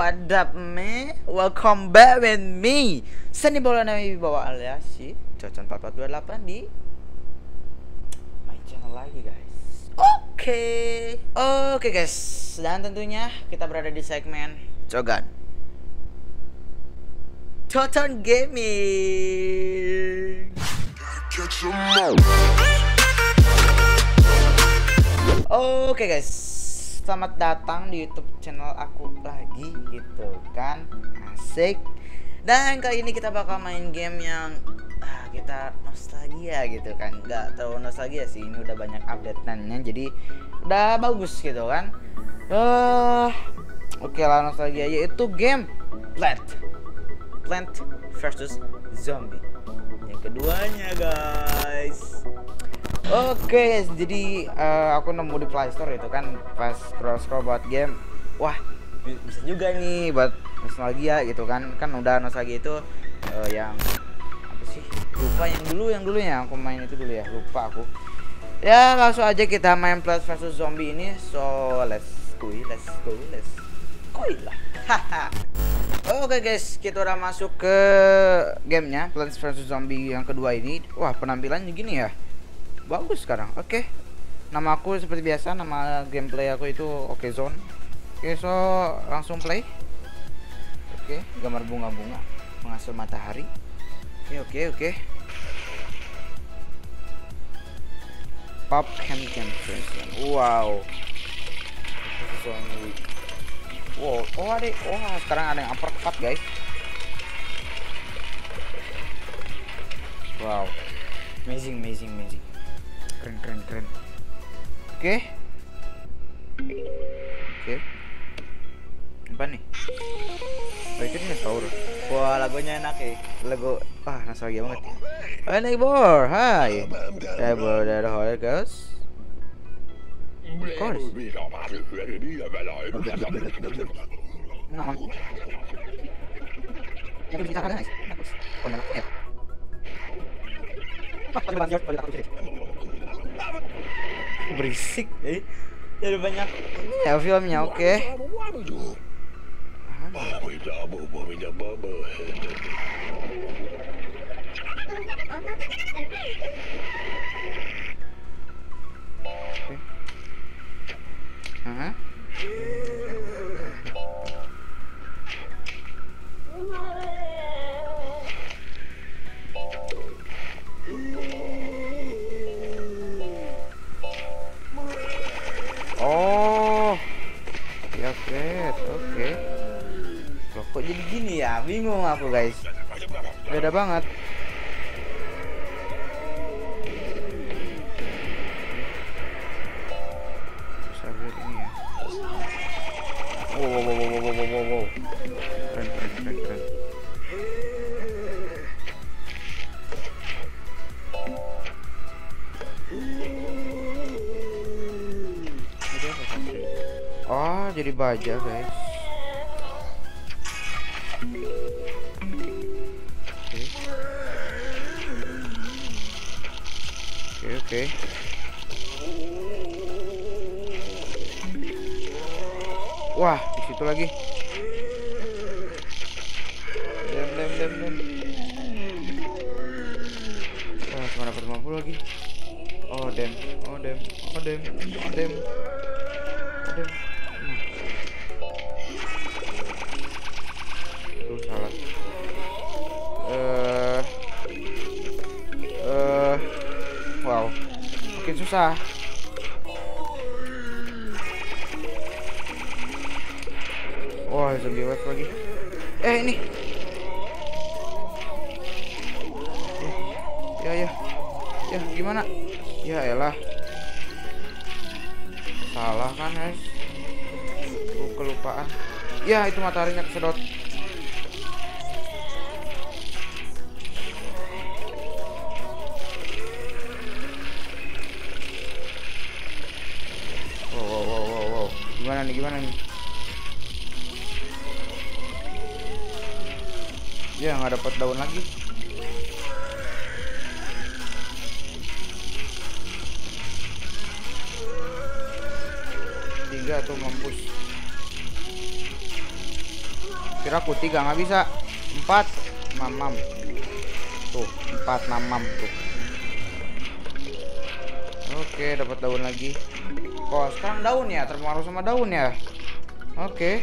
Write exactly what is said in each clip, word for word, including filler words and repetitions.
What up me? Welcome back with me Seni Bola Nabi bawa alias si Cocon empat empat dua delapan di my channel lagi guys. Oke okay. Oke okay, guys. Dan tentunya kita berada di segmen Cogan Cocon Gaming. Oke okay, guys, selamat datang di YouTube channel aku lagi gitu kan, asik. Dan kali ini kita bakal main game yang ah, kita nostalgia gitu kan, nggak terlalu nostalgia sih, ini udah banyak update-annya jadi udah bagus gitu kan. Uh, Oke okay lah nostalgia, yaitu game Plant Plant versus Zombie yang keduanya guys. Oke okay, jadi uh, aku nemu di Play Store itu kan, pas scroll-scroll buat game, wah bisa juga nih buat nostalgia gitu kan. Kan udah nostalgia itu uh, yang apa sih, lupa yang dulu yang dulu ya aku main itu dulu ya, lupa aku. Ya langsung aja kita main Plants versus Zombie ini. So let's go, let's go, let's go lah. Haha. Oke okay guys, kita udah masuk ke gamenya Plants versus Zombie yang kedua ini. Wah penampilannya gini ya, bagus sekarang. Oke okay. Nama aku seperti biasa, nama gameplay aku itu Oke Zone. Oke okay, so langsung play. Oke okay. Gambar bunga-bunga menghasil matahari. Oke okay, oke okay, oke okay. Pop Cam Cam. Wow. Wow, oh ada, oh sekarang ada yang uppercut guys. Wow, amazing, amazing, amazing. Keren, keren, keren. Oke, okay. Oke, okay. Apa nih? Oh itu dinosaurus. Wah lagunya enak ya, lagu, ah nostalgia banget. Hai neighbor, hai. Neighbor dari Holly guys. Of course. Berisik, eh. Jadi banyak ya filmnya, oke. Okay. Hah? Oh, ya oke, oke. Loh, kok jadi gini ya? Bingung aku guys. Beda banget. Wow, wow, wow, wow, wow, wow, wow. Keren, keren, keren, keren. Oh, jadi baja guys. Oke, oke. Wah, di situ lagi. Dem, dem, dem, dem. Wah, cuma dapat lima puluh lagi. Oh, dem, oh, dem, oh, dem, oh, dem, oh, dem. Hmm. Tuh salah. Eh, uh, eh, uh, wow, makin susah. Wah, zombie wave lagi. Eh, ini. Ya, ya. Ya, gimana? Ya elah. Salah kan, guys. Aku kelupaan. Ya, itu mataharinya kesedot. Wow, wow, wow, wow, wow. Gimana nih, gimana nih? Ya nggak dapat daun lagi. Tiga tuh mampus. Kiraku tiga nggak bisa. Empat mamam tuh, empat mamam tuh. Oke, dapat daun lagi. Oh, sekarang daun ya, terpengaruh sama daun ya. Oke.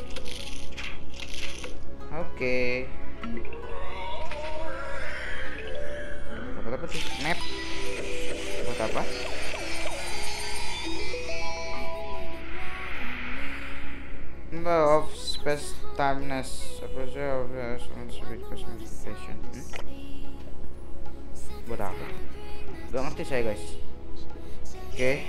Oke. Dapat apa tuh? Map. Dapat apa? Number of space timeness. Appraisal of the cosmification. Buat apa? Gak ngerti saya guys. Oke. Okay.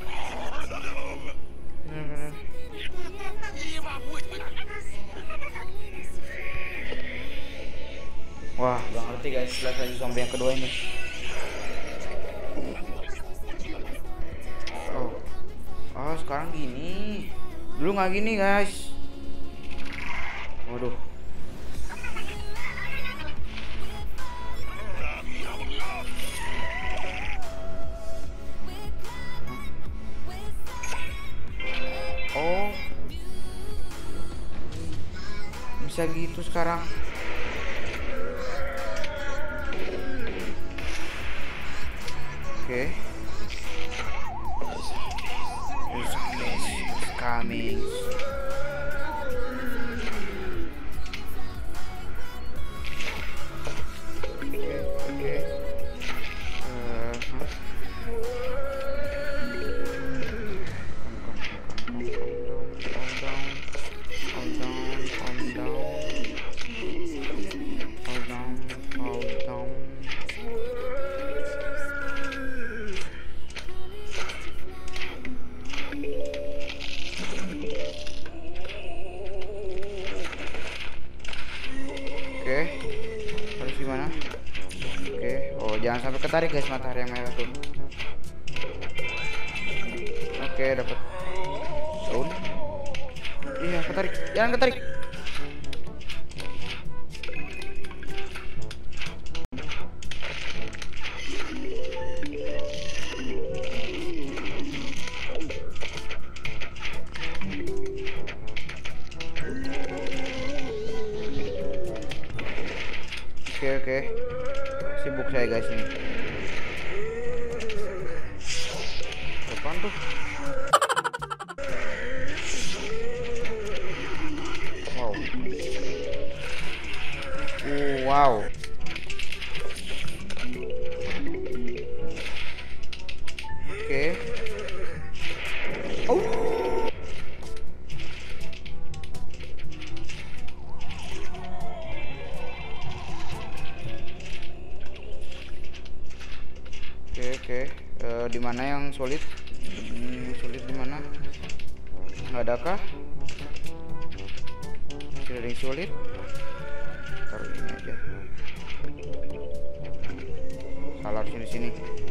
Wah, gak ngerti guys. Lihat lagi zombie yang kedua ini. Oh, oh sekarang gini. Dulu nggak gini guys. Waduh. Oh, bisa gitu sekarang. Oke. Okay. Coming. Jangan sampai ketarik guys matahari yang merah tuh. Oke, dapat daun. Iya, ketarik. Jangan ketarik. Oke, oke. Sibuk saya guys nih. Apaan tuh? Wow. Uh, wow. Oke. Oh. Oke, oke. Uh, di mana yang sulit? Hmm, sulit di mana? Nggak ada kah? Tidak ada yang sulit. Taruh ini aja. Salah sini sini.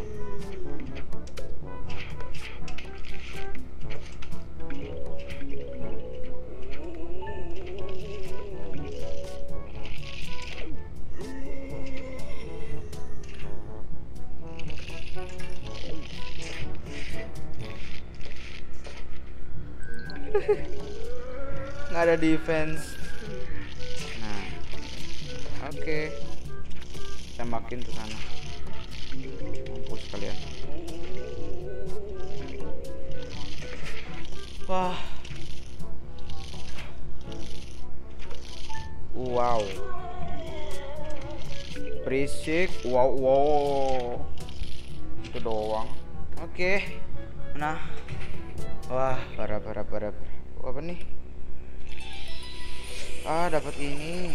Nggak ada defense. Nah, oke, okay. Tembakin ke sana. Mampus kalian. Wah, wow, berisik. Wow, wow, itu doang. Oke, okay. Nah, wah, parah, parah, parah. Apa nih? Ah, dapat ini.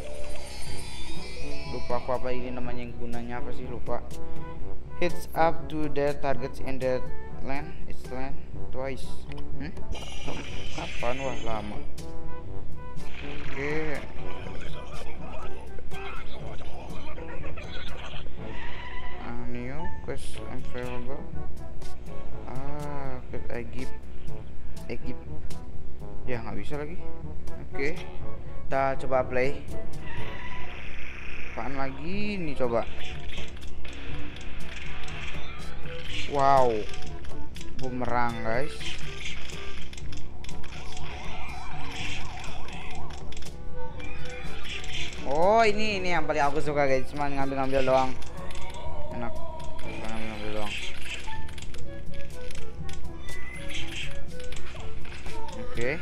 Lupa aku apa ini namanya, yang gunanya apa sih, lupa. Hits up to the targets in the land, it's land twice. Hmm? Apaan? Wah, lama. Oke. Okay. Uh, new quest unfavorable. Ah, could I give I give ya, nggak bisa lagi. Oke, okay. Kita coba play. Apaan lagi nih, coba. Wow, bumerang guys. Oh ini ini yang paling aku suka guys, cuma ngambil-ngambil doang. Enak. Cuma ngambil-ngambil doang. Oke.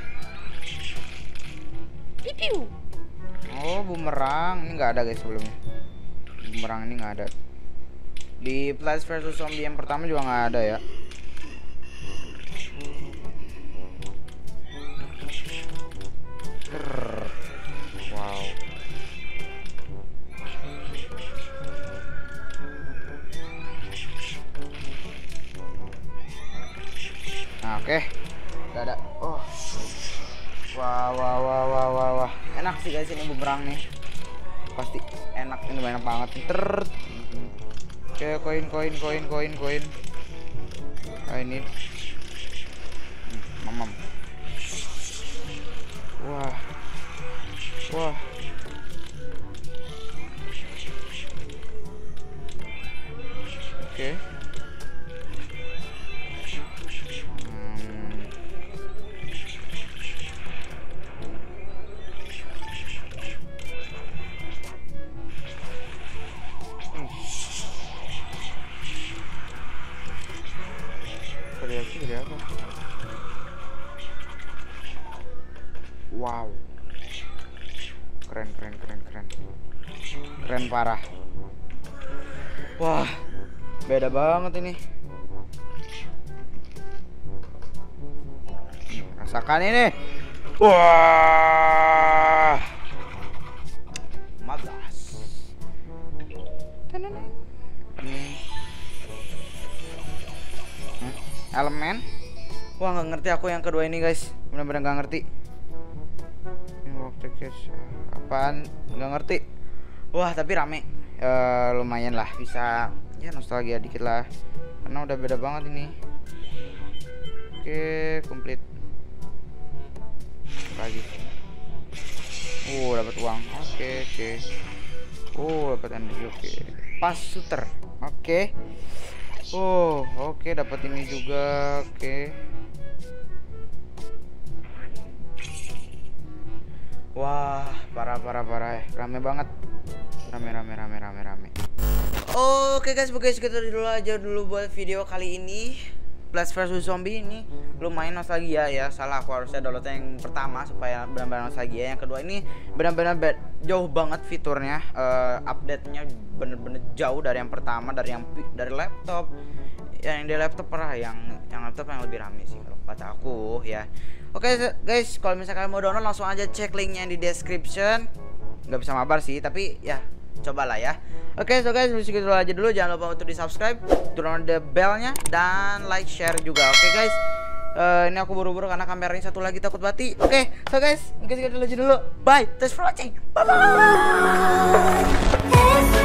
Pipiu. Oh bumerang, ini nggak ada guys sebelumnya. Bumerang ini nggak ada. Di Plants versus Zombie yang pertama juga nggak ada ya. Krrr. Wow. Nah oke, okay. Gak ada. Oh. Wah wah wah wah wah wah. Enak sih guys ini bumerang nih. Pasti enak, ini banyak banget. Ter. Oke, koin koin koin koin koin. I need. Hmm, mamam. Wah. Wah. Oke. Hmm. Variasi dari apa? Wow. Keren keren keren keren. Keren parah. Wah. Beda banget ini. Rasakan ini. Wah. Magas. Ini. Hmm? Elemen. Wah nggak ngerti aku yang kedua ini guys. Benar-benar nggak ngerti. Apaan? Nggak ngerti. Wah tapi rame. E, lumayan lah bisa. Ya nostalgia dikit lah. Karena udah beda banget ini. Oke, komplit. Lagi. Oh, dapat uang. Oke, oke. Oh, dapat energi. Oke. Pas shooter. Oke. Oh, oke dapat ini juga. Oke. Wah, parah parah parah ya. Rame banget. Rame rame rame rame rame. Oke guys, guys kita dulu aja dulu buat video kali ini. Plants versus Zombie ini lumayan nostalgia ya. Salah aku harusnya download yang pertama supaya benar-benar nostalgia. Yang kedua ini benar-benar jauh banget fiturnya, uh, update-nya bener-bener jauh dari yang pertama, dari yang dari laptop. Yang di laptop parah, yang yang laptop yang lebih rame sih kalau kata aku ya. Oke guys, kalau misalkan kalian mau download langsung aja cek linknya di description. Nggak bisa mabar sih, tapi ya cobalah ya. Oke, okay, so guys, segitu aja dulu. Jangan lupa untuk di subscribe, turn on the bellnya, dan like, share juga. Oke okay, guys, uh, ini aku buru-buru karena kameranya satu lagi takut mati. Oke, okay, so guys, mungkin segitu aja dulu. Bye, thanks for watching. Bye bye.